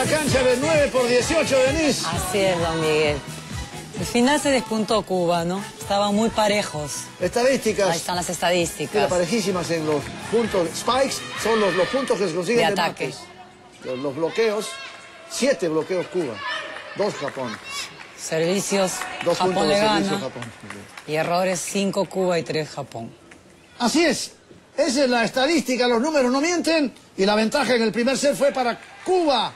la cancha del 9 por 18, Denise. Así es, don Miguel. Al final se despuntó Cuba, ¿no? Estaban muy parejos. Estadísticas. Ahí están las estadísticas. Mira, parejísimas en los puntos. Spikes son los puntos que se consiguen de ataque. Mates. Los bloqueos, 7 bloqueos Cuba, 2 Japón. Servicios, 2 puntos Japón de le servicio gana. Japón. Y errores, 5 Cuba y 3 Japón. Así es. Esa es la estadística, los números no mienten. Y la ventaja en el primer set fue para Cuba.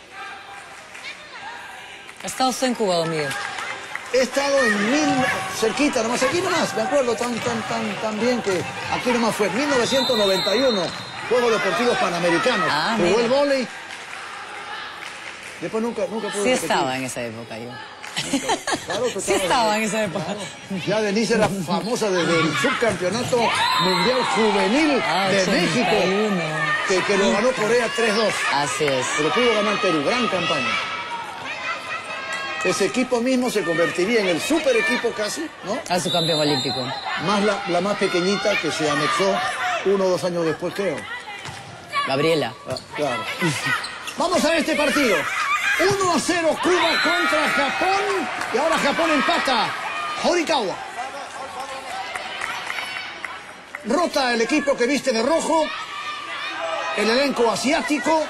¿Ha estado usted en Cuba, don Miguel? He estado cerquita, nomás, aquí nomás, me acuerdo tan bien que aquí nomás fue, 1991, Juegos Deportivos Panamericanos. Jugó el vóley. Después nunca pude Sí repetir. estaba en esa época yo. Claro, sí estaba en esa época. Claro. Ya Denise era famosa desde el subcampeonato mundial juvenil de 81. México, que lo ganó Corea 3-2. Así es. Pero pudo ganar Perú, gran campaña. Ese equipo mismo se convertiría en el super equipo casi, ¿no? A su campeón olímpico. Más la más pequeñita que se anexó 1 o 2 años después, creo. Gabriela. Ah, claro. Vamos a este partido. 1-0 Cuba contra Japón. Y ahora Japón empata. Horikawa. Rota el equipo que viste de rojo. El elenco asiático.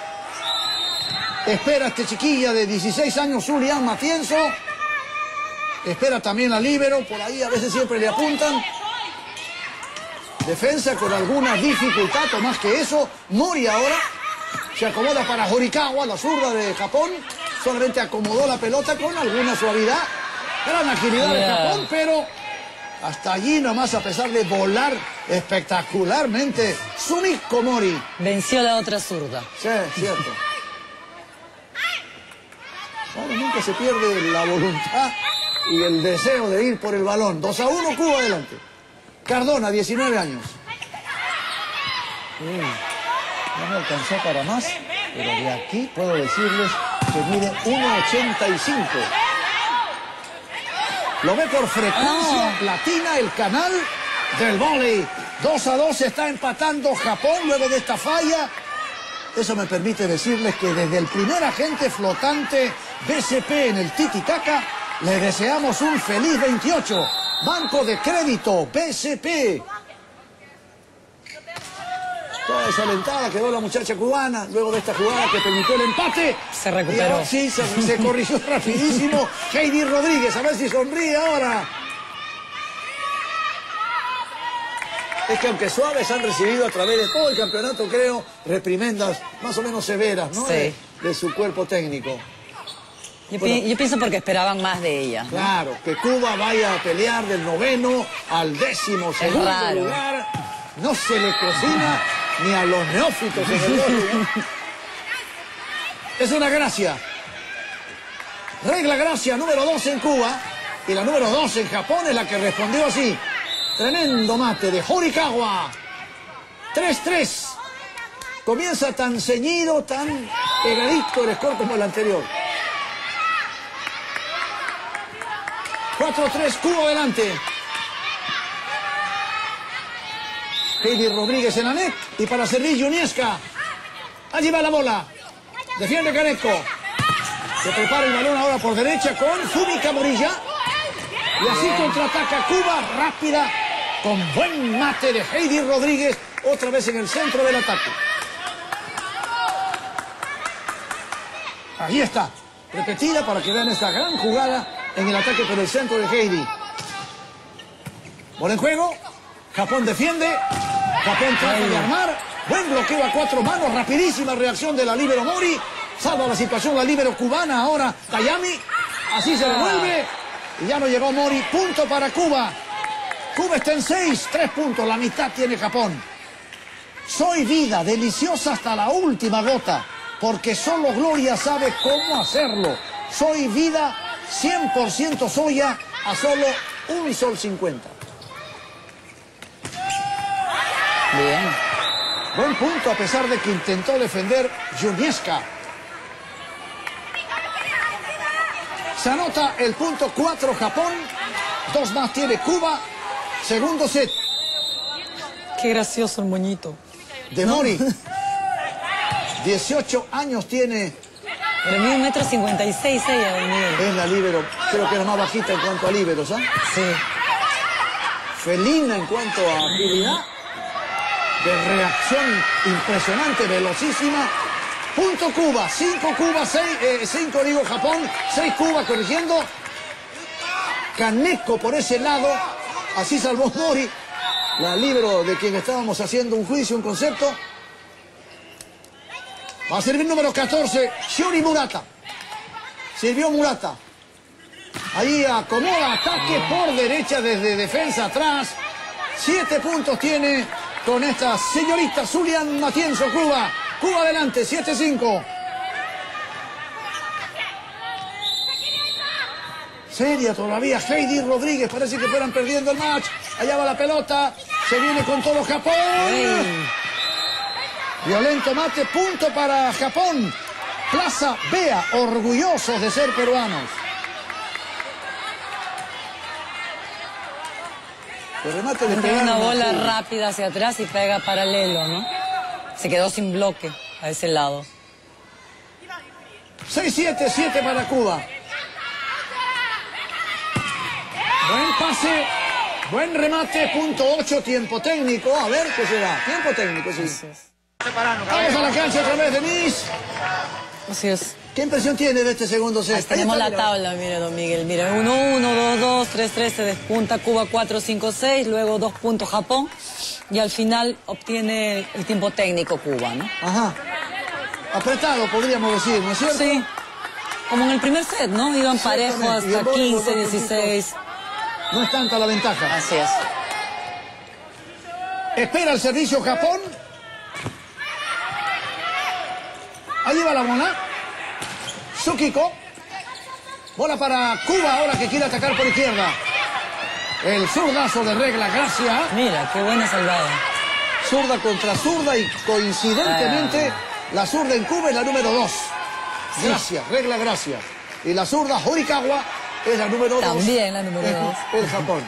Espera esta chiquilla de 16 años, Zulian Matienzo. Espera también a líbero, por ahí a veces siempre le apuntan. Defensa con alguna dificultad, o más que eso. Mori ahora se acomoda para Horikawa, la zurda de Japón. Solamente acomodó la pelota con alguna suavidad. Gran agilidad de Japón, pero hasta allí nomás, a pesar de volar espectacularmente. Sumiko Mori. Venció la otra zurda. Sí, cierto. Bueno, nunca se pierde la voluntad y el deseo de ir por el balón. 2-1, Cuba adelante. Cardona, 19 años. No me alcanzó para más, pero de aquí puedo decirles que mide 1,85. Lo ve por frecuencia latina, el canal del vóley. 2-2 se está empatando Japón luego de esta falla. Eso me permite decirles que desde el primer agente flotante BCP en el tiki-taka, le deseamos un feliz 28. Banco de Crédito BCP. Toda desalentada quedó la muchacha cubana luego de esta jugada que permitió el empate. Se recuperó. Sí, se corrigió rapidísimo. Heidi Rodríguez, a ver si sonríe ahora. Es que aunque suaves han recibido a través de todo el campeonato, creo, reprimendas más o menos severas, ¿no? Sí. De su cuerpo técnico. Yo pienso porque esperaban más de ella, ¿no? Claro, que Cuba vaya a pelear del 9º al 12º lugar. No se le cocina ni a los neófitos en el vóley. Es una gracia. Regla gracia número 2 en Cuba. Y la número 2 en Japón es la que respondió así. Tremendo mate de Horikawa. 3-3. Comienza tan ceñido, tan pegadito el score como el anterior. 4-3, Cuba adelante. Heidi Rodríguez en la net. Y para servir Junieska. Allí va la bola. Defiende Kaneko. Se prepara el balón ahora por derecha con Fumika Morilla. Y así contraataca Cuba, rápida, con buen mate de Heidi Rodríguez, otra vez en el centro del ataque. Ahí está, repetida para que vean esta gran jugada en el ataque por el centro de Heidi. Bola en juego, Japón defiende, Japón trata de armar, buen bloqueo a 4 manos, rapidísima reacción de la líbero Mori, salva la situación la líbero cubana ahora, Dayami, así se devuelve. Y ya no llegó Mori, punto para Cuba. Cuba está en 6, 3 puntos, la mitad tiene Japón. Soy vida, deliciosa hasta la última gota, porque solo Gloria sabe cómo hacerlo. Soy vida, 100% soya, a solo $1.50. Bien. Buen punto a pesar de que intentó defender Junieska. Se anota el punto 4 Japón, 2 más tiene Cuba, segundo set. Qué gracioso el moñito. De Mori. 18 años tiene Pero mide 1,56 m ella, don Miguel. Es la líbero, creo que es la más bajita en cuanto a líberos, ¿ah? Sí. Felina en cuanto a habilidad. De reacción impresionante, velocísima. Punto Cuba, 5 Cuba, 5 digo Japón, 6 Cuba corrigiendo. Kaneko por ese lado, así salvó Mori, la líbero de quien estábamos haciendo un juicio, un concepto. Va a servir número 14, Shiori Murata. Sirvió Murata. Ahí acomoda ataque por derecha desde defensa atrás. 7 puntos tiene con esta señorita Zulian Matienzo, Cuba. Cuba adelante, 7-5. Seria todavía, Heidi Rodríguez, parece que fueran perdiendo el match. Allá va la pelota, se viene con todo Japón. Violento mate, punto para Japón. Plaza Bea, orgullosos de ser peruanos. El remate le Tiene una bola Cuba. rápida hacia atrás y pega paralelo, ¿no? Se quedó sin bloque a ese lado. 6-7, 7 para Cuba. Buen pase, buen remate, punto 8, tiempo técnico. A ver qué será. Tiempo técnico, sí. Vamos a la cancha otra vez, Denise. Así es. ¿Qué impresión tiene de este segundo set? Ahí tenemos la tabla, mire, don Miguel. Mire, 1-1, 2-2, 3-3, se despunta Cuba 4-5-6, luego 2 puntos Japón. Y al final obtiene el tiempo técnico Cuba, ¿no? Ajá. Apretado, podríamos decir, ¿no es cierto? Sí. Como en el primer set, ¿no? Iban parejos Exactamente. Y el hasta doble, 15, los dos 16. No es tanta la ventaja. Así es. Espera el servicio Japón. Ahí va la bola. Tsukiko. Bola para Cuba ahora que quiere atacar por izquierda. El zurdazo de Regla Gracia. Mira, qué buena salvada. Zurda contra zurda y coincidentemente la zurda en Cuba es la número 2. Gracia, Regla Gracia. Y la zurda Horikawa es la número 2. También la número 2. El Japón.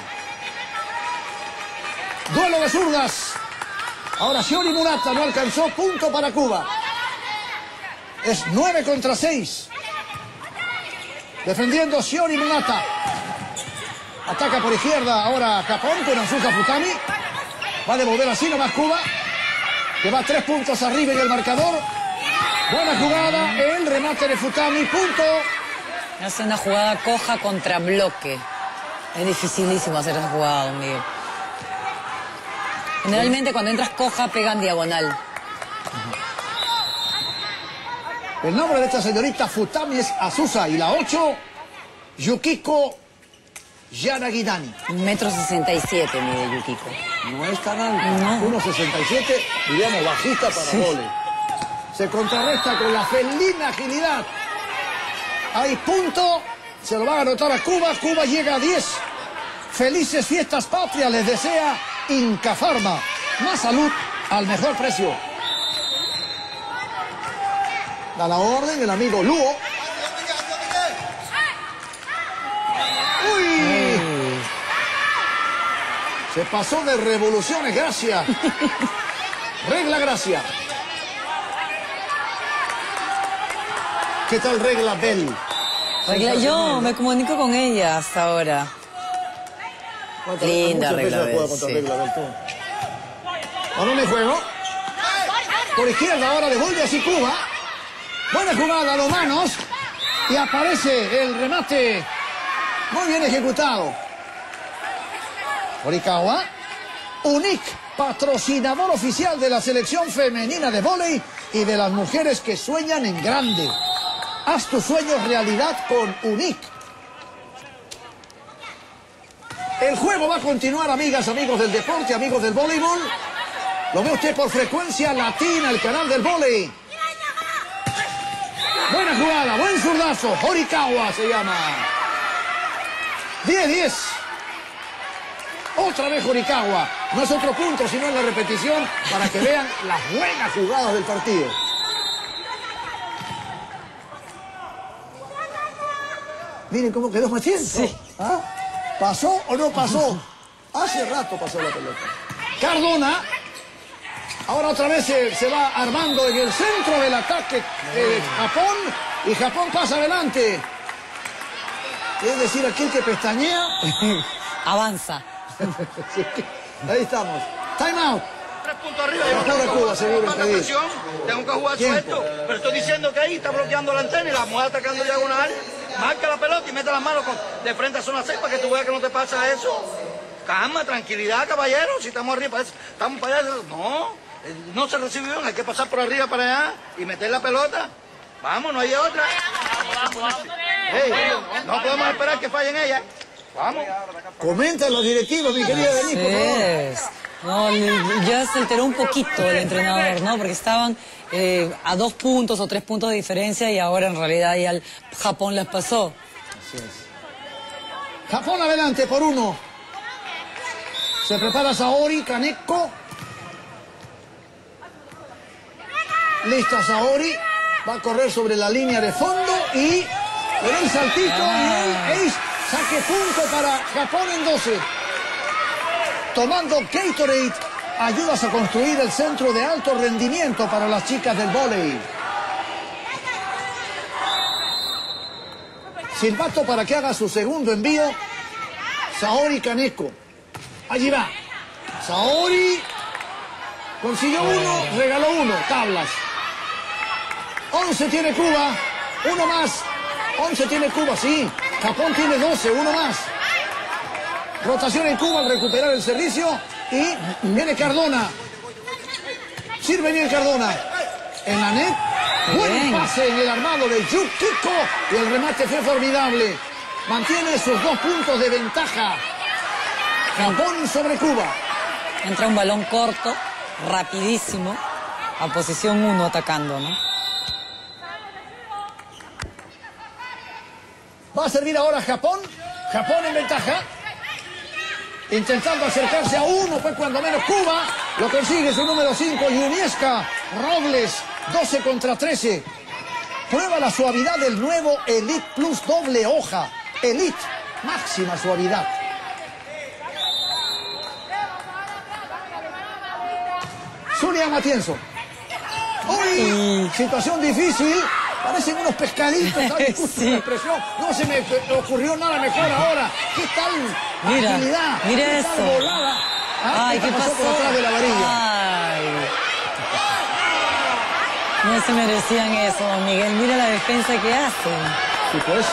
Duelo de zurdas. Ahora Shiori Murata no alcanzó, punto para Cuba. Es 9 contra 6. Defendiendo Shiori Murata. Ataca por izquierda ahora Japón con Azuka Futami. Va a devolver así nomás Cuba, que va 3 puntos arriba en el marcador. Buena jugada, el remate de Futami, punto. Hace una jugada coja contra bloque. Es dificilísimo hacer esa jugada, don Miguel. Generalmente cuando entras coja pegan diagonal. El nombre de esta señorita Futami es Azusa y la 8, Yukiko Yanagidani. 1,67 m mide Yukiko. No es tan alta, No. 1,67, diríamos bajita para vóley. Se contrarresta con la felina agilidad. Hay punto, se lo van a anotar a Cuba, Cuba llega a 10. Felices fiestas patrias les desea Inca Pharma. Más salud al mejor precio. Da la orden el amigo Luo. ¡Uy! Se pasó de revoluciones, Gracia. Regla Gracia. ¿Qué tal Regla Bell? Yo me comunico con ella hasta ahora. Linda Regla Bell, sí. Balón de juego. Por izquierda ahora devuelve así Cuba. Buena jugada a los manos. Y aparece el remate. Muy bien ejecutado. Horikawa. UNIC, patrocinador oficial de la selección femenina de vóley y de las mujeres que sueñan en grande. Haz tus sueños realidad con UNIC. El juego va a continuar, amigas, amigos del deporte, amigos del voleibol. Lo ve usted por Frecuencia Latina, el canal del vóley. Buena jugada, buen zurdazo. Horikawa se llama. 10-10. Otra vez Horikawa. No es otro punto, sino en la repetición para que vean las buenas jugadas del partido. Miren cómo quedó Matienzo. Sí. ¿Ah? ¿Pasó o no pasó? Hace rato pasó la pelota. Cardona. Ahora otra vez se va armando en el centro del ataque Japón. Y Japón pasa adelante. Es decir, aquel que pestañea... Avanza. Sí, ahí estamos. Time out. 3 puntos arriba. Cuba, seguro, presión, tengo que jugar suelto. Pero estoy diciendo que ahí está bloqueando la antena y la mujer atacando diagonal. Marca la pelota y mete las manos de frente a zona 6 para que tú veas que no te pasa eso. Calma, tranquilidad, caballero. Si estamos arriba, estamos para allá. No se recibe bien, hay que pasar por arriba para allá y meter la pelota. Vamos, no hay otra. Hey, no podemos esperar que fallen ellas. Vamos. Comenta los directivos, mi querida Denise, por favor. No, ya se alteró un poquito el entrenador, ¿no? Porque estaban a 2 puntos o 3 puntos de diferencia y ahora en realidad ya el Japón les pasó. Así es. Japón adelante por 1. Se prepara Saori, Kaneko. Lista Saori. Va a correr sobre la línea de fondo y le da el saltito y el ace. Saque punto para Japón en 12. Tomando Gatorade, ayudas a construir el centro de alto rendimiento para las chicas del vóley. Silbato para que haga su segundo envío. Saori Kaneko. Allí va. Saori. Consiguió 1, regaló 1. Tablas. 11 tiene Cuba. 1 más. 11 tiene Cuba, sí. Japón tiene 12, 1 más. Rotación en Cuba al recuperar el servicio. Y viene Cardona. Sirve bien Cardona. En la net. Buen pase en el armado de Yukiko. Y el remate fue formidable. Mantiene sus 2 puntos de ventaja. Japón sobre Cuba. Entra un balón corto, rapidísimo, a posición 1 atacando, ¿no? Va a servir ahora Japón. Japón en ventaja. Intentando acercarse a 1, pues cuando menos Cuba. Lo consigue su número 5, Yunieska Robles. 12 contra 13. Prueba la suavidad del nuevo Elite Plus doble hoja. Elite, máxima suavidad. Zulia Matienzo. ¡Uy! Situación difícil. Parecen unos pescaditos. Sí. Expresión. No se me ocurrió nada mejor ahora. ¿Qué tal Mira, agilidad? mira ¿Qué eso. tal volada? Ay, ¿qué pasó? Por atrás de la varilla. Ay. No se merecían eso, don Miguel. Mira la defensa que hacen. Sí, pues.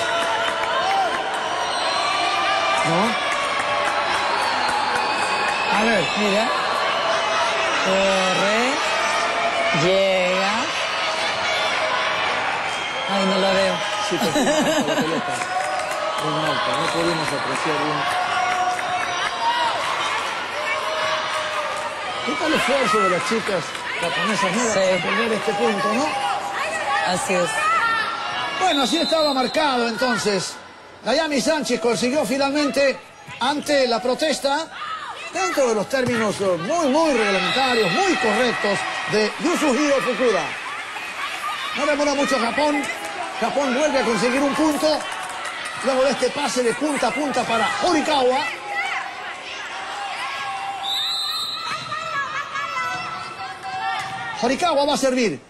¿No? A ver. Mira. Corre. Llega. Ay, no la veo. Sí, pues, la pelota. Muy alta, no pudimos apreciar bien. ¿Qué tal el esfuerzo de las chicas japonesas nuevas para perder este punto, no? Así es. Bueno, así estaba marcado entonces. Dayami Sánchez consiguió finalmente, ante la protesta, dentro de los términos muy reglamentarios, muy correctos, de Yasuhiro Fukuda. No demora mucho Japón. Japón vuelve a conseguir un punto. Luego de este pase de punta a punta para Horikawa. Horikawa va a servir.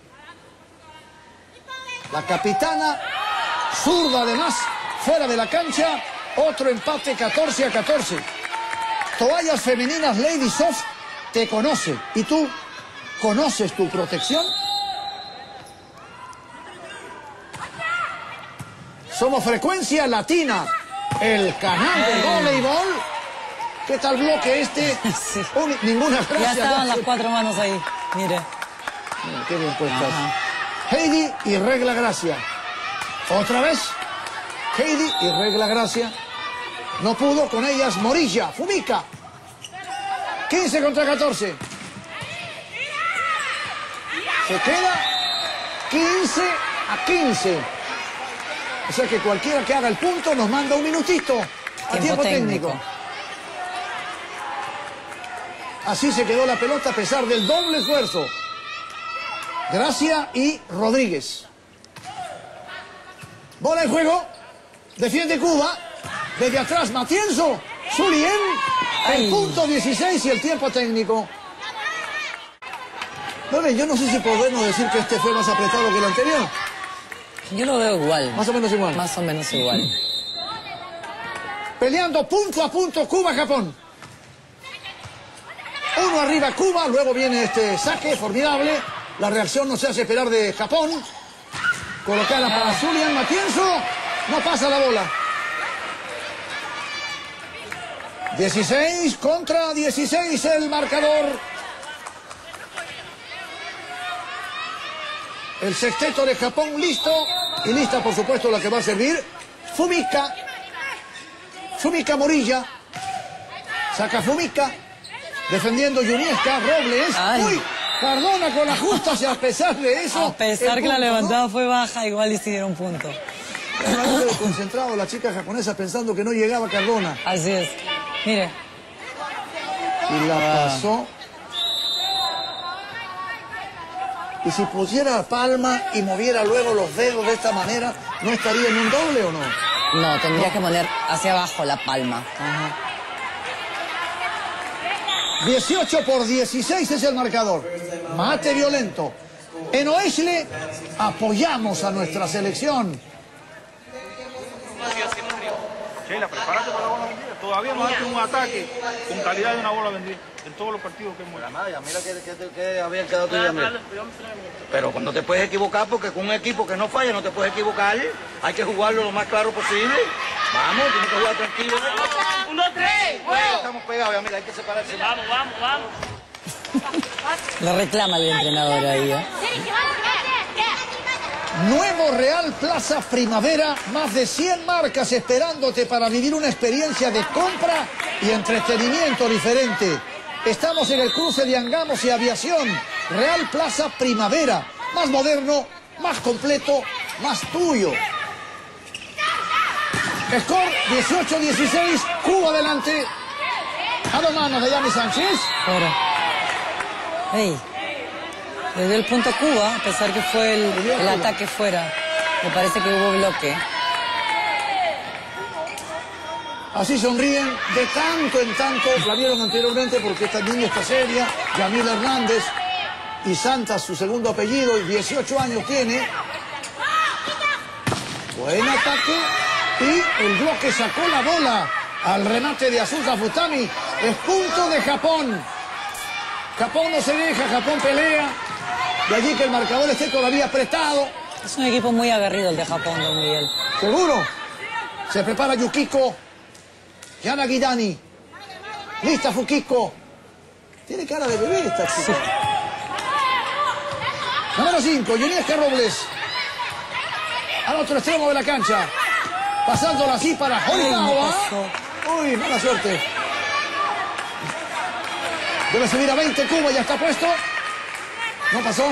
La capitana, zurda además, fuera de la cancha. Otro empate 14-14. Toallas femeninas Lady Soft te conoce. ¿Y tú conoces tu protección? Somos Frecuencia Latina, el canal del voleibol. ¿Qué tal bloque este? Sí. Ninguna gracia. Ya estaban las 4 manos ahí. Mire. Mira, qué bien puestas. Heidi y Regla Gracia. Otra vez. Heidi y Regla Gracia. No pudo con ellas Morilla, Fumika. 15 contra 14. Se queda 15-15. O sea que cualquiera que haga el punto nos manda un minutito a tiempo técnico. Así se quedó la pelota a pesar del doble esfuerzo. Gracia y Rodríguez. Bola en juego. Defiende Cuba. Desde atrás Matienzo. Zulien. El punto 16 y el tiempo técnico. Bueno, yo no sé si podemos decir que este fue más apretado que el anterior. Yo lo veo igual. Más o menos igual. Más o menos igual. Peleando punto a punto Cuba-Japón. 1 arriba Cuba, luego viene este saque formidable. La reacción no se hace esperar de Japón. Colocada para Julián Matienzo. No pasa la bola. 16 contra 16 el marcador. El sexteto de Japón listo. Y lista, por supuesto, la que va a servir. Fumika. Fumika Morilla. Saca Fumika. Defendiendo Yuniesca. Robles. Ay. Uy, Cardona con la justa. Y a pesar de eso. A pesar que la punto, levantada ¿no? fue baja, igual hicieron punto. Estaba concentrado la chica japonesa pensando que no llegaba Cardona. Así es. Mire. Y la pasó. Y si pusiera palma y moviera luego los dedos de esta manera, ¿no estaría en un doble o no? No, tendría que poner hacia abajo la palma. 18 por 16 es el marcador. Mate violento. En Oesle apoyamos a nuestra selección. Sheila, prepárate para la bola vendida. Todavía no hace un ataque con calidad de una bola vendida en todos los partidos que hemos hecho. Mira que habían quedado tú y Pero cuando te puedes equivocar, porque con un equipo que no falla no te puedes equivocar, hay que jugarlo lo más claro posible. Vamos, tienes que jugar tranquilo. 1, 3, juego. Estamos pegados, mira, hay que separarse. Vamos. Le reclama el entrenador ahí, ¿eh? Nuevo Real Plaza Primavera, más de 100 marcas esperándote para vivir una experiencia de compra y entretenimiento diferente. Estamos en el cruce de Angamos y Aviación. Real Plaza Primavera, más moderno, más completo, más tuyo. Score 18-16, Cuba adelante. A dos manos de Yami Sánchez. Fuera. Ey. Le dio el punto a Cuba, a pesar que fue el ataque fuera. Me parece que hubo bloque. Así sonríen de tanto en tanto. La vieron anteriormente porque esta niña está seria. Yamila Hernández. Y Santa, su segundo apellido, y 18 años tiene. Buen ataque. Y el bloque sacó la bola al remate de Azusa Futami. Es punto de Japón. Japón no se deja, Japón pelea. De allí que el marcador esté todavía apretado. Es un equipo muy aguerrido el de Japón, don Miguel. ¿Seguro? Se prepara Yukiko. Yana Guidani. Lista Fukiko. Tiene cara de bebé esta chica. Número 5, Yuniesca Robles. Al otro extremo de la cancha. Pasándola así para Horikawa. Uy, mala suerte. Debe subir a 20 Cuba, ya está puesto. No pasó.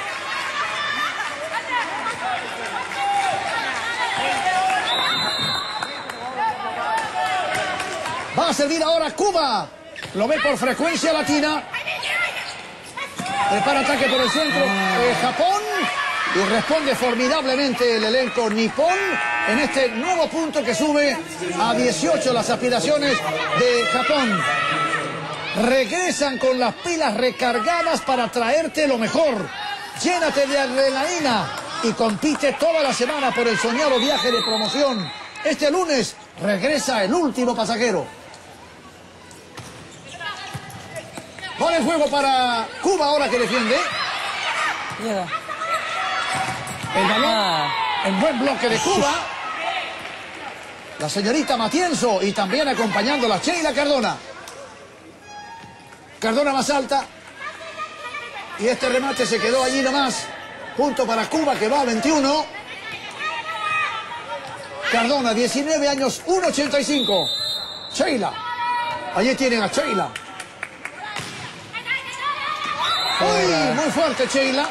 Va a servir ahora Cuba. Lo ve por frecuencia latina. Prepara ataque por el centro. Japón. Y responde formidablemente el elenco nipón en este nuevo punto que sube a 18 las aspiraciones de Japón. Regresan con las pilas recargadas para traerte lo mejor. Llénate de adrenalina y compite toda la semana por el soñado viaje de promoción. Este lunes regresa el último pasajero. Pone el juego para Cuba ahora que defiende. Llega. El balón en buen bloque de Cuba. La señorita Matienzo y también acompañándola Sheila Cardona. Cardona más alta. Y este remate se quedó allí nomás. Punto para Cuba que va a 21. Cardona, 19 años, 1.85. Sheila. Allí tienen a Sheila. Uy, muy fuerte Sheila.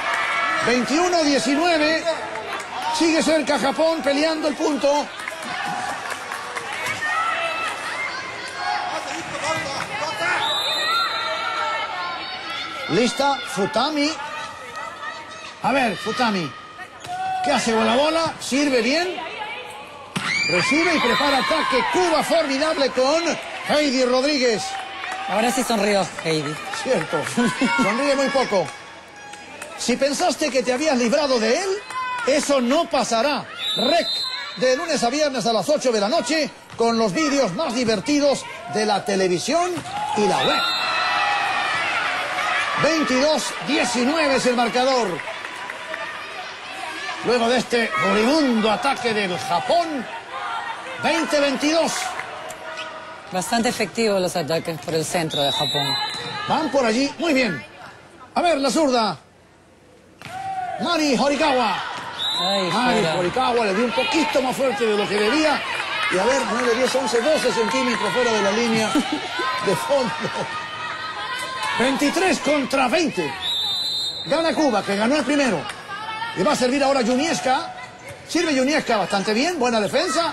21-19. Sigue cerca Japón peleando el punto. Lista, Futami. A ver, Futami. ¿Qué hace con la bola? ¿Sirve bien? Recibe y prepara ataque. Cuba formidable con Heidi Rodríguez. Ahora sí sonrió Heidi. Cierto, sonríe muy poco. Si pensaste que te habías librado de él, Eso no pasará. REC, de lunes a viernes a las 8 de la noche, con los vídeos más divertidos de la televisión y la web. 22-19 es el marcador. Luego de este moribundo ataque del Japón, 20-22. Bastante efectivos los ataques por el centro de Japón. Van por allí, muy bien. A ver, la zurda. Mari Horikawa. Ay, Mari fuera. Horikawa le dio un poquito más fuerte de lo que debía. Y a ver, 9, 10, 11, 12 centímetros fuera de la línea de fondo. 23 contra 20. Gana Cuba, que ganó el primero. Y va a servir ahora Junieska. Sirve Junieska bastante bien, buena defensa.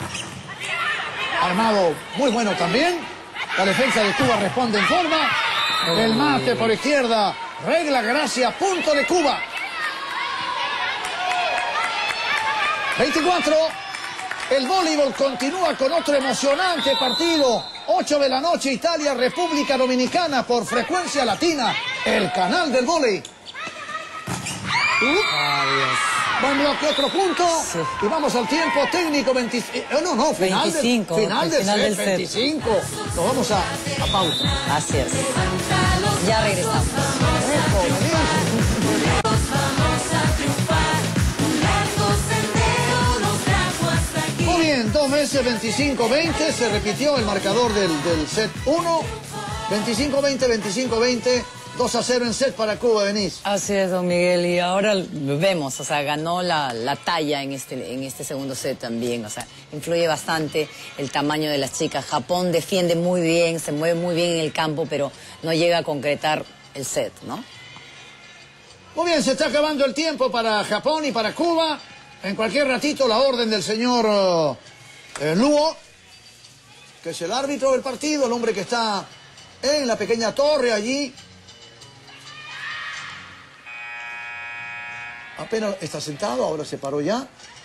Armado muy bueno también. La defensa de Cuba responde en forma. El mate por izquierda. Regla Gracia, punto de Cuba. 24. El voleibol continúa con otro emocionante partido. 8 de la noche, Italia, República Dominicana, por Frecuencia Latina, el canal del vóley. Buen bloque, otro punto. Sí. Y vamos al tiempo técnico. Final 25, final del final set, del set. 25. Nos vamos a pausa. Así es. Ya regresamos. Muy bien, 2 veces 25-20. Se repitió el marcador del set 1. 25-20, 25-20. 2-0 en set para Cuba, Denise. Así es, don Miguel, y ahora lo vemos, o sea, ganó la talla en este segundo set también, o sea, influye bastante el tamaño de las chicas. Japón defiende muy bien, se mueve muy bien en el campo, pero no llega a concretar el set, ¿no? Muy bien, se está acabando el tiempo para Japón y para Cuba. En cualquier ratito la orden del señor Luo, que es el árbitro del partido, el hombre que está en la pequeña torre allí. Apenas está sentado, ahora se paró ya.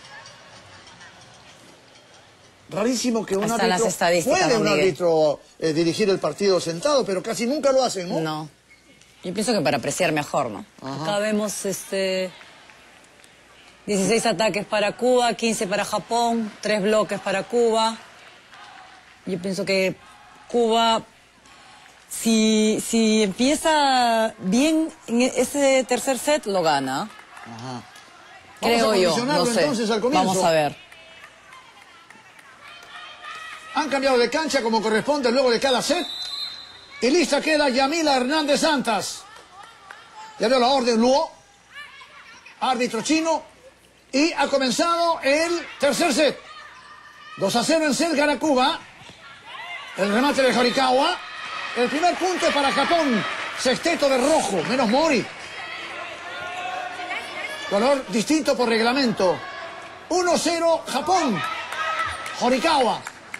Rarísimo que un Están las árbitro... estadísticas, Puede don un Miguel. árbitro dirigir el partido sentado, pero casi nunca lo hacen, ¿no? No. Yo pienso que para apreciar mejor, ¿no? Ajá. Acá vemos 16 ataques para Cuba, 15 para Japón, 3 bloques para Cuba. Yo pienso que Cuba, si empieza bien en ese tercer set, lo gana. Ajá. Creo Vamos a yo, condicionarlo no sé. entonces al comienzo. Vamos a ver. Han cambiado de cancha como corresponde luego de cada set. Y lista queda Yamila Hernández Santas. Ya veo la orden Luo, árbitro chino. Y ha comenzado el tercer set. 2-0 en set, gana Cuba. El remate de Horikawa. El primer punto es para Japón. Sexteto de rojo, menos Mori. Color distinto por reglamento. 1-0 Japón. Horikawa.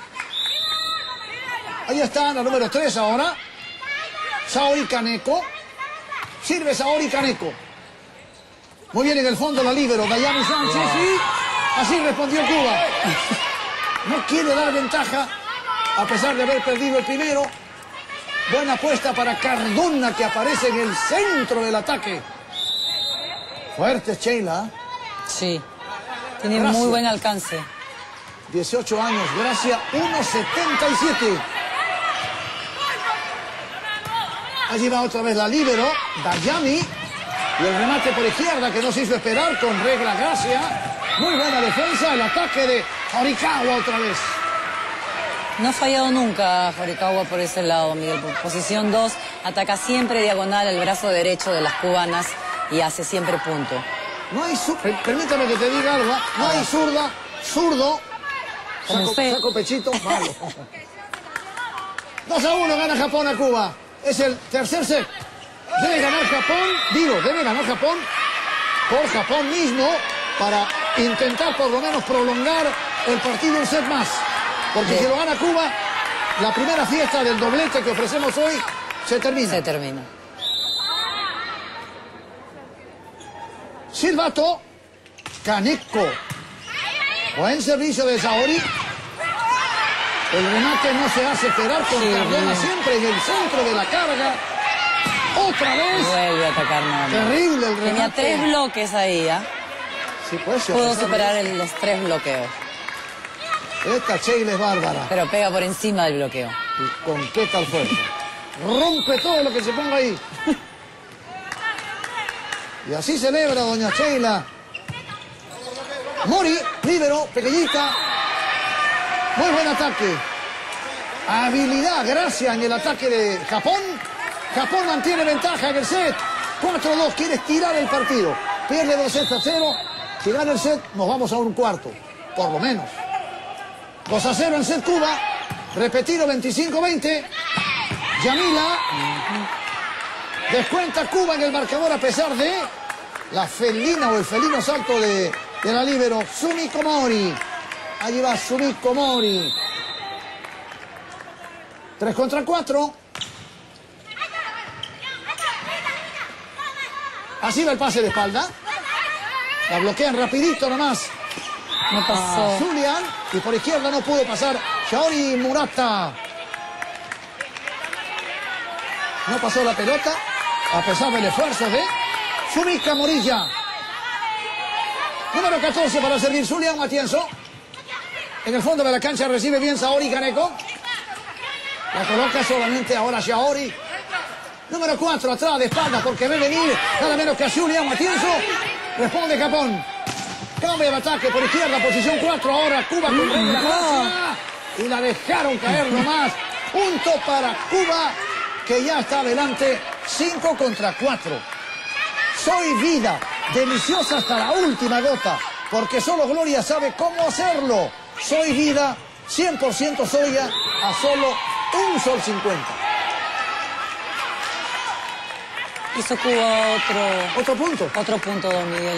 Ahí está la número 3 ahora. Saori Kaneko. Sirve Saori Kaneko. Muy bien en el fondo la líbero. Dayami Sánchez y así respondió Cuba. No quiere dar ventaja a pesar de haber perdido el primero. Buena apuesta para Cardona, que aparece en el centro del ataque. Fuerte Sheila. Sí. Tiene Gracias. muy buen alcance. 18 años, Gracia, 1.77. Allí va otra vez la líbero, Dayami. Y el remate por izquierda que no se hizo esperar con regla Gracia. Muy buena defensa, el ataque de Horikawa otra vez. No ha fallado nunca Horikawa por ese lado, Miguel. Por posición 2, ataca siempre diagonal el brazo derecho de las cubanas y hace siempre punto. No hay permítame que te diga algo, no hay zurda, zurdo. Como usted. Saco pechito, malo. 2-1 gana Japón a Cuba. Es el tercer set. Debe ganar Japón por Japón mismo para intentar por lo menos prolongar el partido un set más. Porque si lo gana Cuba, la primera fiesta del doblete que ofrecemos hoy se termina. Se termina. Silbato, Kaneko. Buen servicio de Saori. El remate no se hace esperar con Cardona siempre en el centro de la carga. Otra vez. Vuelve a atacar nuevamente. Terrible el Tenía remate. 3 bloques ahí, ¿ah? Sí, pues, sí, Pudo superar los 3 bloqueos. Esta Sheila es bárbara. Pero pega por encima del bloqueo. ¿Y con qué tal fuerza? Rompe todo lo que se ponga ahí. Y así celebra doña Sheila. Mori, líbero, pequeñita. Muy buen ataque. Habilidad, gracia en el ataque de Japón. Japón mantiene ventaja en el set. 4-2, quiere estirar el partido. Pierde 2-0. Si gana el set, nos vamos a un cuarto. Por lo menos. 2-0 en set Cuba. Repetido 25-20. Yamila. Descuenta Cuba en el marcador a pesar de la felina o el felino salto de la líbero. Sumiko Mori. Allí va Sumiko Mori. 3 contra 4. Así va el pase de espalda. La bloquean rapidito nomás. No pasó. Zulian. Y por izquierda no pudo pasar Shaori Murata. No pasó la pelota. A pesar del esfuerzo de Sumika Morilla. Número 14 para servir Zulian Matienzo. En el fondo de la cancha recibe bien Saori Kaneko. La coloca solamente ahora Shaori. Número 4 atrás de espalda porque ve venir nada menos que a Zulian Matienzo. Responde Japón. Cambia el ataque por izquierda, posición 4. Ahora Cuba con regla gracia. Y la dejaron caer nomás. Punto para Cuba, que ya está adelante 5 contra 4. Soy vida, deliciosa hasta la última gota, porque solo Gloria sabe cómo hacerlo. Soy vida, 100% soya, a solo un sol 50. Hizo Cuba Otro punto. otro punto, don Miguel.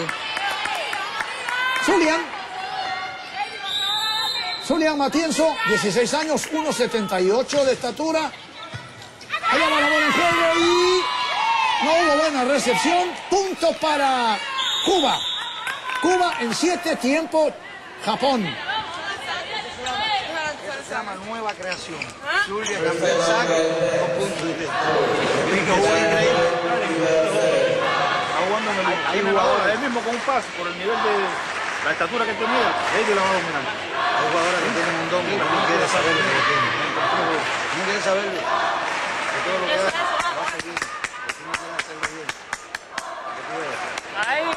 Zulian Matienzo, 16 años, 1,78 de estatura. Allá va la bola en juego y no hubo buena recepción. Punto para Cuba. Cuba en 7 tiempo, Japón. Se llama nueva creación. Zulia cambió el saque, 2 puntos directos. Está jugando en el jugador, él mismo con un pase, por el nivel de la estatura que tenía, ellos la van a dominar. Hay jugadores que tienen un don y no quiere saber lo que tiene. No quiere saber de todo lo que hace. Va a seguir. Si no quiere hacerlo bien. Ahí.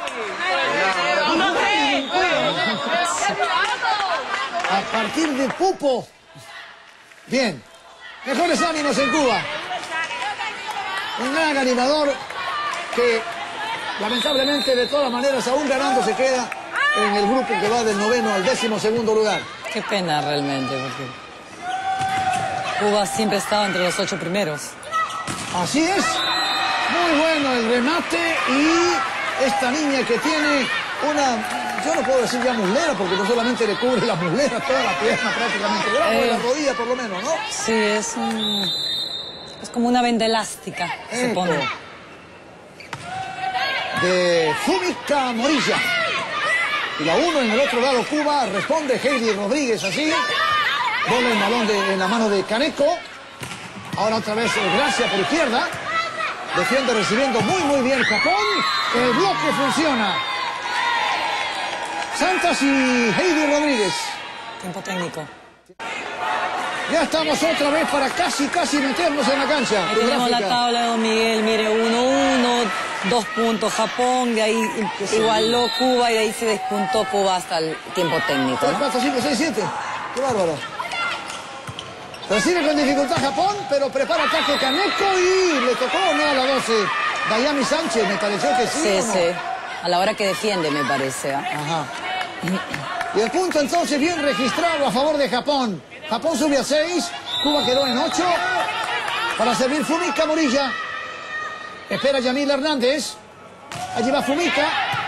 A partir de Pupo. Bien. Mejores ánimos en Cuba. Un gran animador que lamentablemente de todas maneras aún ganando se queda en el grupo que va del 9º al 12º lugar. Qué pena realmente, porque Cuba siempre estaba entre los 8 primeros. Así es. Muy bueno el remate y esta niña que tiene una, yo no puedo decir ya muslera porque no solamente le cubre la muslera, toda la pierna prácticamente, la rodilla por lo menos, ¿no? Sí, es como una venda elástica, se pone. De Fumika Morilla. Y la 1 en el otro lado Cuba, responde Heidi Rodríguez así. Bola el balón en la mano de Kaneko. Ahora otra vez Gracia por izquierda. Defiende recibiendo muy bien Japón. El bloque funciona. Santas y Heidi Rodríguez. Tiempo técnico. Ya estamos otra vez para casi meternos en la cancha. Ahí tenemos la tabla de don Miguel, mire, 1-1, 2 puntos Japón, de ahí igualó Cuba y de ahí se despuntó Cuba hasta el tiempo técnico, 3, ¿no? 4, 5, 6, 7. Qué bárbaro. Recibe con dificultad Japón, pero prepara ataque Kaneko y le tocó no a la 12. Dayami Sánchez, me pareció que sí. Sí, ¿o no? sí. A la hora que defiende, me parece. Ajá. Y el punto entonces bien registrado a favor de Japón. Japón sube a 6, Cuba quedó en 8. Para servir Fumika Morilla. Espera Yamila Hernández. Allí va Fumika.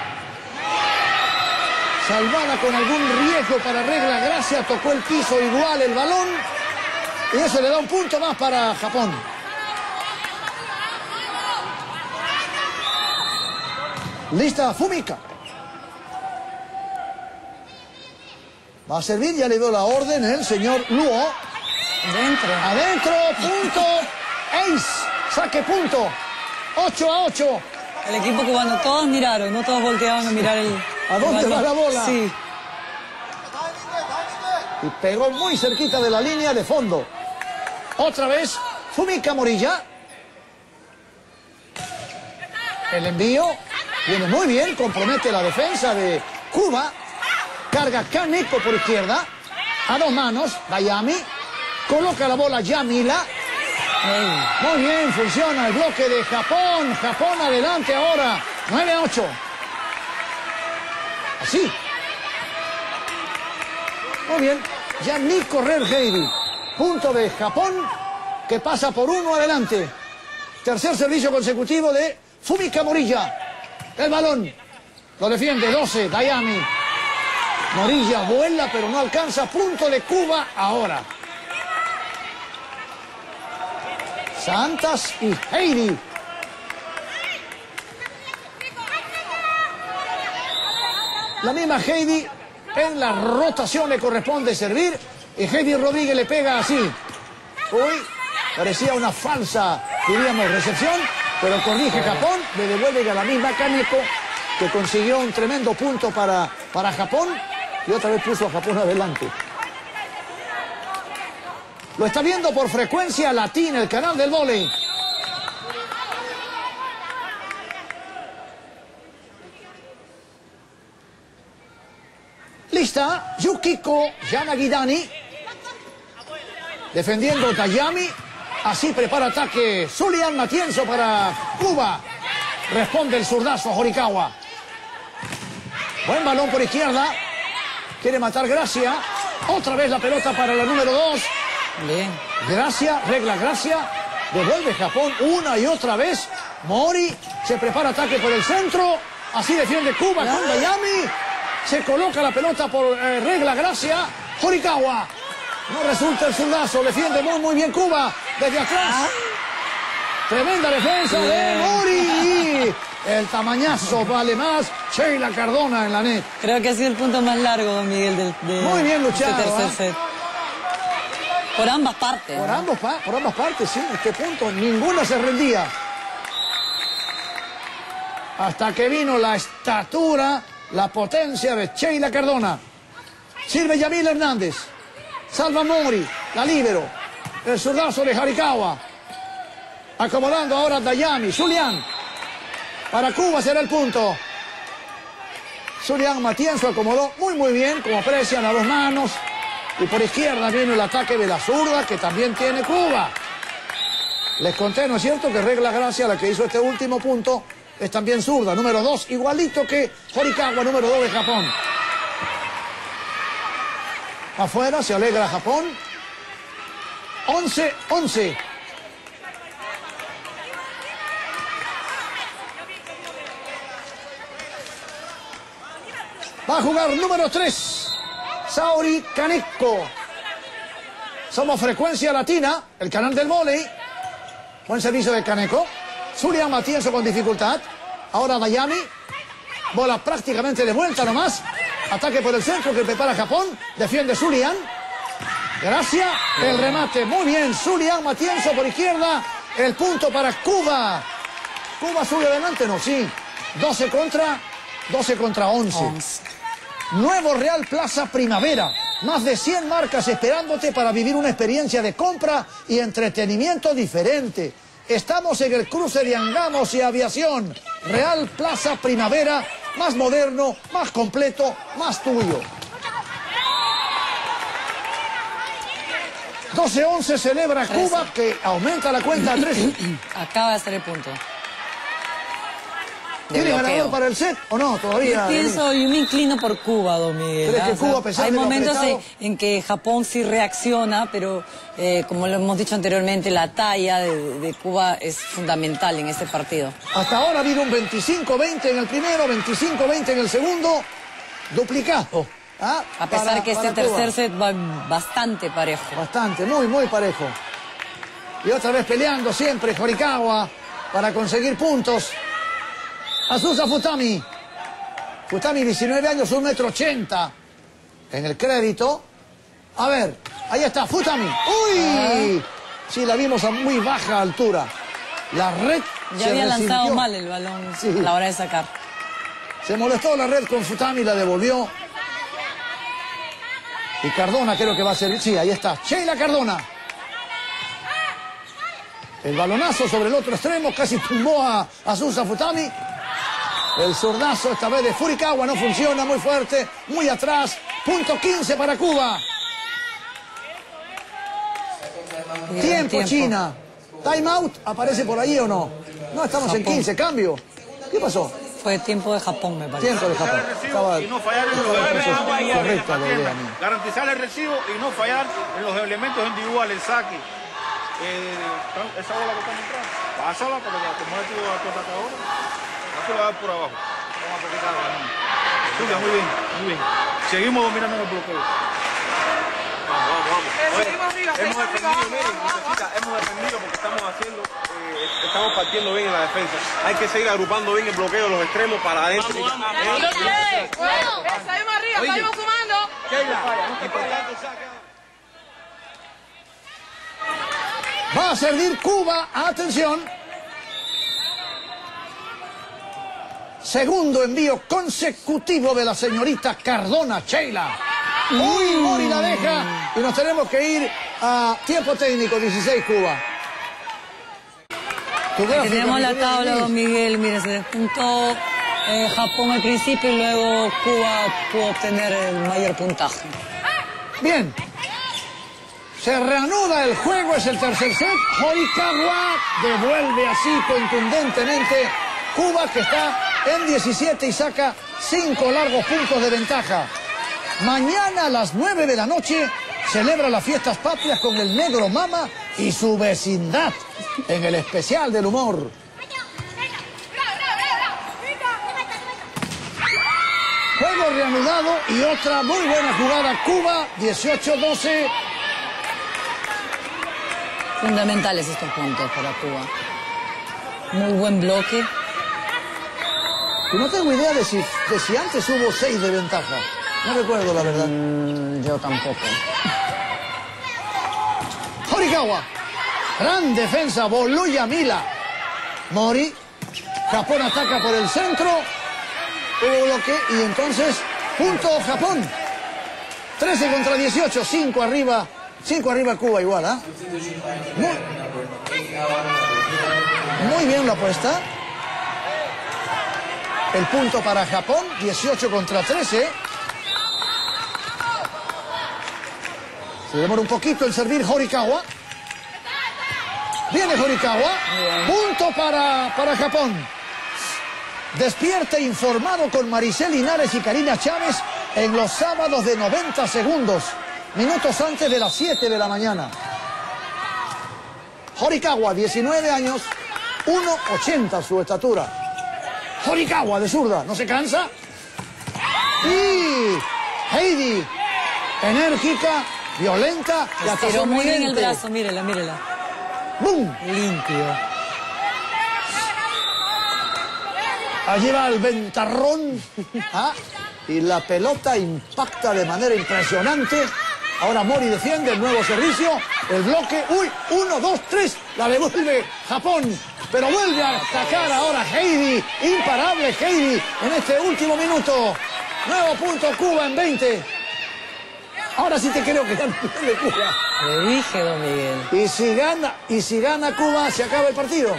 Salvada con algún riesgo para regla gracia. Tocó el piso igual el balón. Y eso le da un punto más para Japón. Lista Fumika. Va a servir, ya le dio la orden el señor Luo. Adentro, punto. Ace, saque punto. 8-8. El equipo cubano, todos miraron, no todos volteaban a mirar ¿A dónde va la bola? Sí. Y pegó muy cerquita de la línea de fondo. Otra vez, Fumika Morilla. El envío viene muy bien, compromete la defensa de Cuba. Carga Kaneko por izquierda. A dos manos, Dayami. Coloca la bola Yamila. Muy bien, funciona el bloque de Japón. Japón adelante ahora. 9-8. Así. Muy bien. Ya ni correr Heidi. Punto de Japón que pasa por 1 adelante. Tercer servicio consecutivo de Fumika Morilla. El balón. Lo defiende 12. Dayami. Morilla vuela pero no alcanza. Punto de Cuba ahora. Santas y Heidi. La misma Heidi en la rotación le corresponde servir y Heidi Rodríguez le pega así. Uy, parecía una falsa, diríamos, recepción, pero corrige Japón, le devuelve a la misma Kaneko que consiguió un tremendo punto para Japón y otra vez puso a Japón adelante. Lo está viendo por Frecuencia Latina, el canal del vóley. Lista, Yukiko Yanagidani. Defendiendo Dayami. Así prepara ataque Zulian Matienzo para Cuba. Responde el zurdazo Horikawa. Buen balón por izquierda. Quiere matar Gracia. Otra vez la pelota para la número 2. Bien. Gracia, regla Gracia. Devuelve Japón una y otra vez. Mori se prepara ataque por el centro. Así defiende Cuba con Dayami. Se coloca la pelota por regla Gracia. Horikawa. No resulta el zurdazo. Defiende muy bien Cuba. Desde atrás. Tremenda defensa de Mori. El tamañazo vale más. Sheila Cardona en la net. Creo que ha sido el punto más largo, Miguel, de muy bien luchado, este tercer set. Por ambas partes. Por ambas partes, sí. En este punto ninguna se rendía. Hasta que vino la estatura, la potencia de Sheila Cardona. Sirve Yamil Hernández. Salva Mori, la líbero. El zurdazo de Horikawa. Acomodando ahora Dayami. Zulian. Para Cuba será el punto. Zulian Matienzo acomodó muy bien, como aprecian, a dos manos. Y por izquierda viene el ataque de la zurda que también tiene Cuba. Les conté, ¿no es cierto?, que regla Gracia, la que hizo este último punto, es también zurda, número 2, igualito que Horikawa, número 2 de Japón. Afuera se alegra Japón. 11-11. Va a jugar número 3. Saori Kaneko. Somos Frecuencia Latina, el canal del vóley. Buen servicio de Kaneko. Zulian Matienzo con dificultad. Ahora Dayami. Bola prácticamente de vuelta nomás. Ataque por el centro que prepara Japón. Defiende Zulian. Gracia. El remate. Muy bien. Zulian Matienzo por izquierda. El punto para Cuba. Cuba sube adelante, ¿no? Sí. 12 contra 11. Nuevo Real Plaza Primavera. Más de 100 marcas esperándote para vivir una experiencia de compra y entretenimiento diferente. Estamos en el cruce de Angamos y Aviación. Real Plaza Primavera, más moderno, más completo, más tuyo. 12-11 celebra Cuba, que aumenta la cuenta a 13. Acaba de hacer el punto. ¿Tiene ganador para el set o no? Todavía. Yo me inclino por Cuba, don Miguel. ¿Crees que Cuba, a pesar hay de lo momentos apretado? en que Japón sí reacciona, pero como lo hemos dicho anteriormente, la talla de Cuba es fundamental en este partido. Hasta ahora ha habido un 25-20 en el primero, 25-20 en el segundo, duplicado. ¿Ah? A pesar que este para Cuba. tercer set va bastante parejo. Bastante, muy parejo. Y otra vez peleando siempre Horikawa para conseguir puntos. Azusa Futami. Futami, 19 años, 1,80 m. En el crédito. A ver, ahí está, Futami. ¡Uy! Sí, la vimos a muy baja altura. La red Ya se había resintió. lanzado mal el balón Sí. a la hora de sacar. Se molestó la red con Futami, la devolvió. Y Cardona creo que va a servir. Sí, ahí está. Sheila Cardona. El balonazo sobre el otro extremo. Casi tumbó a Azusa Futami. El zurdazo esta vez de Furukawa no funciona. Muy fuerte. Muy atrás. Punto 15 para Cuba. Tiempo China. Time out. ¿Aparece por ahí o no? No, estamos en 15. Cambio. ¿Qué pasó? Fue tiempo de Japón, me parece. Tiempo de Japón. Estaba y no fallar en los elementos. correcta la idea. Garantizar el recibo y no fallar en los elementos individuales, el saque. Esa bola que está entrando, pásala para que acomode a tu atacador. No se lo va a dar por abajo. Vamos a poquitar la mano. Julia, muy bien, muy bien. Seguimos dominando el bloqueo. Vamos. Oye, hemos defendido, miren, hemos defendido porque estamos partiendo bien en la defensa. Hay que seguir agrupando bien el bloqueo de los extremos para adentro. Salimos arriba, salimos sumando. Va a servir Cuba. Atención. Segundo envío consecutivo de la señorita Cardona, Sheila. Uy, Mori la deja. Y nos tenemos que ir a tiempo técnico, 16 Cuba. Tenemos la tabla, don Miguel. Mire, se despuntó Japón al principio y luego Cuba pudo obtener el mayor puntaje. Bien. Se reanuda el juego, es el tercer set. Horikawa devuelve así contundentemente. Cuba que está en 17 y saca 5 largos puntos de ventaja. Mañana a las 9 de la noche celebra las fiestas patrias con el Negro Mama y su vecindad en el especial del humor. Juego reanudado y otra muy buena jugada. Cuba, 18-12. Fundamentales estos puntos para Cuba. Muy buen bloque. Y no tengo idea de si antes hubo 6 de ventaja. No recuerdo la verdad. Yo tampoco. Horikawa. Gran defensa. Boluya Mila. Mori. Japón ataca por el centro. Hubo bloque y entonces punto Japón. 13 contra 18. 5 arriba. 5 arriba Cuba igual, ¿ah? Muy bien la apuesta. El punto para Japón, 18 contra 13. Se demora un poquito el servir Horikawa. Viene Horikawa. Punto para Japón. Despierta informado con Maricel Linares y Karina Chávez en los sábados de 90 segundos. Minutos antes de las 7 de la mañana. Horikawa, 19 años, 1,80 su estatura. Horikawa de zurda, no se cansa. Y Heidi, enérgica, violenta. Estiró muy bien el brazo, mírela. ¡Bum! Limpio. Allí va el ventarrón. ¿Ah? Y la pelota impacta de manera impresionante. Ahora Mori defiende el nuevo servicio. El bloque. ¡Uy! 1, 2, 3. La devuelve Japón. Pero vuelve a atacar ahora Heidi. Imparable Heidi en este último minuto. Nuevo punto Cuba en 20. Ahora sí te creo que gana Cuba. Le dije, don Miguel. Y si gana Cuba, se acaba el partido.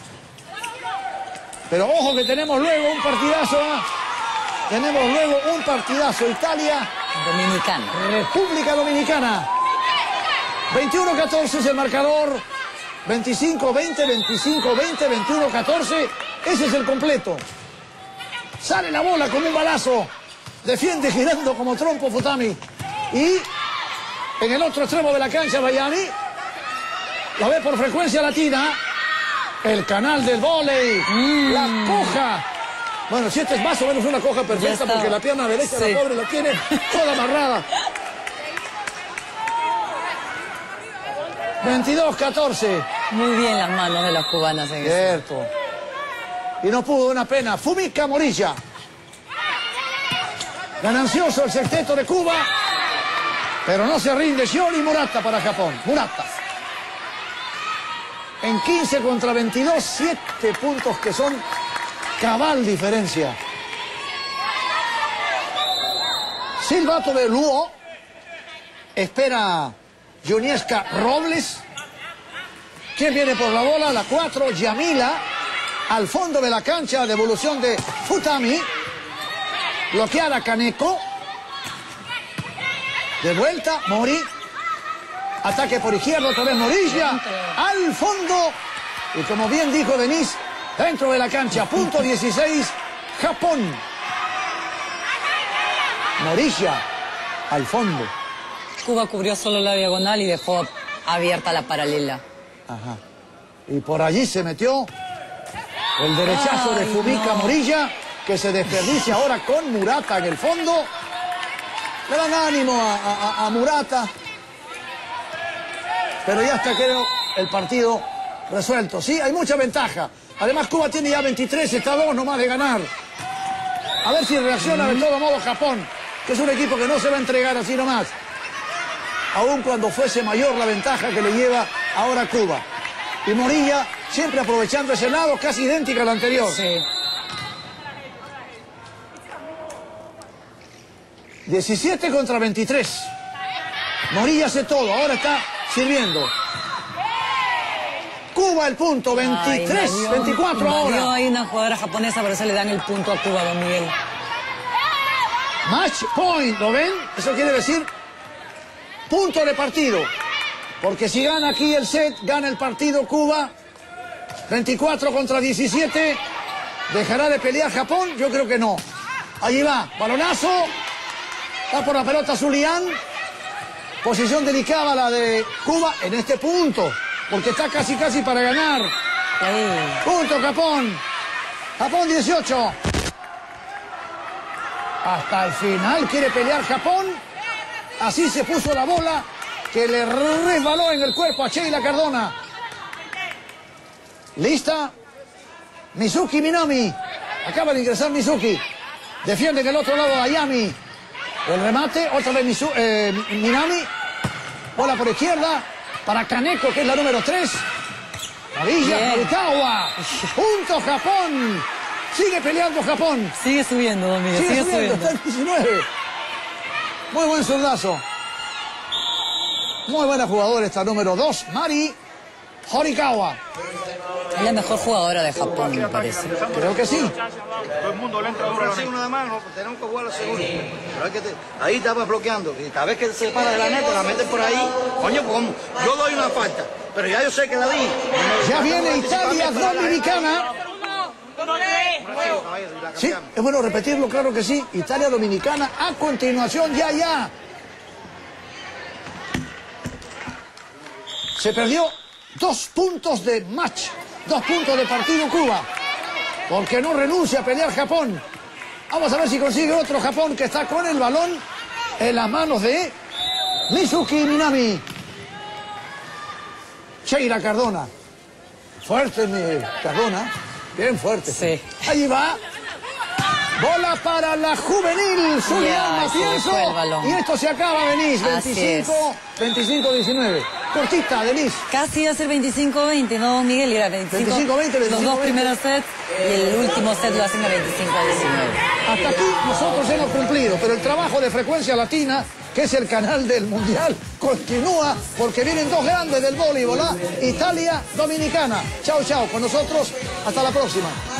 Pero ojo que tenemos luego un partidazo. Tenemos luego un partidazo. Italia. Dominicana. República Dominicana. 21-14 es el marcador. 25-20, 25-20, 21-14. Ese es el completo. Sale la bola con un balazo. Defiende girando como trompo Futami. Y en el otro extremo de la cancha, Bayani. La ve por frecuencia latina. El canal del vóley. La coja. Bueno, si este es más o menos una coja perfecta porque la pierna derecha de la pobre la tiene toda amarrada. 22-14. Muy bien las manos de las cubanas en Cierto. Y no pudo, una pena. Fumika Morilla. Ganancioso el sexteto de Cuba. Pero no se rinde. Shiori Murata para Japón. Murata. En 15 contra 22, 7 puntos que son cabal diferencia. Silbato de Luo. Espera Junieska Robles. ¿Quién viene por la bola? La 4, Yamila. Al fondo de la cancha, devolución de Futami. Bloqueada Kaneko. De vuelta, Mori. Ataque por izquierda, otra vez Morilla. Al fondo. Y como bien dijo Denise, dentro de la cancha, punto 16, Japón. Morilla, al fondo. Cuba cubrió solo la diagonal y dejó abierta la paralela. Ajá. Y por allí se metió el derechazo de Fumika Morilla, que se desperdicia ahora con Murata en el fondo. Le dan ánimo a Murata. Pero ya está, creo, el partido resuelto. Sí, hay mucha ventaja. Además, Cuba tiene ya 23, está a 2 nomás de ganar. A ver si reacciona de todo modo Japón, que es un equipo que no se va a entregar así nomás. Aun cuando fuese mayor la ventaja que le lleva ahora Cuba. Y Morilla siempre aprovechando ese lado, casi idéntica al anterior. Sí. 17 contra 23. Morilla hace todo, ahora está sirviendo. Cuba el punto, 23, 24 ahora. Hay una jugadora japonesa, por eso le dan el punto a Cuba, don Miguel. Match point, ¿lo ven? Eso quiere decir punto de partido. Porque si gana aquí el set, gana el partido Cuba. 24 contra 17. ¿Dejará de pelear Japón? Yo creo que no. Allí va, balonazo. Va por la pelota Zulián. Posición delicada la de Cuba en este punto. Porque está casi para ganar. Punto Japón. Japón 18. Hasta el final quiere pelear Japón. Así se puso la bola que le resbaló en el cuerpo a Sheila Cardona. ¿Lista? Mizuki Minami. Acaba de ingresar Mizuki. Defiende en el otro lado Ayami. El remate, otra vez Minami. Bola por izquierda para Kaneko, que es la número 3. Marilla Furukawa. Punto Japón. Sigue peleando Japón. Sigue subiendo, don Miguel. Sigue subiendo, está en 19. Muy buen zurdazo. Muy buena jugadora esta número 2, Mari Horikawa. Es la mejor jugadora de Japón, me parece. Creo que sí. Todo el mundo le entra Ahora sí, nada más, no, tenemos que jugar a la segunda. Pero hay que ahí estaba bloqueando. Y cada vez que se para de la neta, la meten por ahí. Coño, pues ¿cómo? Yo doy una falta, pero ya yo sé que la di. Ya viene Italia Dominicana. Sí, es bueno repetirlo, claro que sí. Italia Dominicana a continuación, ya. Se perdió 2 puntos de match, 2 puntos de partido Cuba, porque no renuncia a pelear Japón. Vamos a ver si consigue otro Japón que está con el balón en las manos de Mizuki Minami. Sheila Cardona. Fuerte Cardona, bien fuerte. Sí. Allí va. Bola para la juvenil Zulián Matienzo. Y esto se acaba, Denise. 25-19. Cortita, Denise. Casi iba a ser 25-20, ¿no, don Miguel? Era 25-20, Los 2 primeros sets y el último set lo hacen a 25-19. Hasta aquí nosotros hemos cumplido, pero el trabajo de Frecuencia Latina, que es el canal del Mundial, continúa porque vienen 2 grandes del voleibol, Italia Dominicana. Chao, con nosotros. Hasta la próxima.